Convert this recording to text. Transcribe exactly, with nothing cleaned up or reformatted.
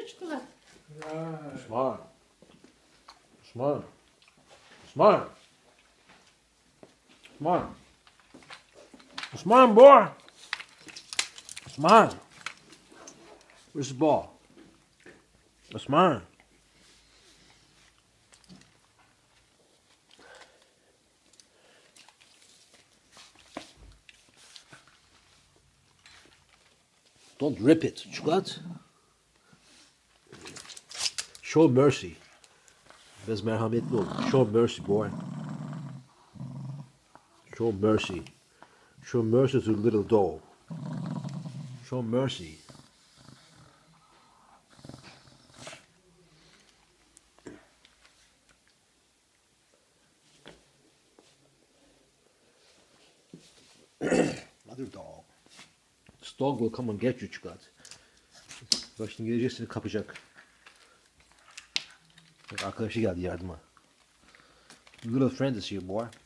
Cukulat? Osman. Osman. Osman. Osman. Osman, boy. Osman. Where's the ball? Osman. Don't rip it, Cukulat. Show mercy. Biraz merhametli ol. Show mercy, boy. Show mercy. Show mercy to the little dog. Show mercy. Mother dog. This dog will come and get you, Cukulat. Bak şimdi gelecek seni kapacak. Bak arkadaşı geldi yardıma. Little friend is here, boy.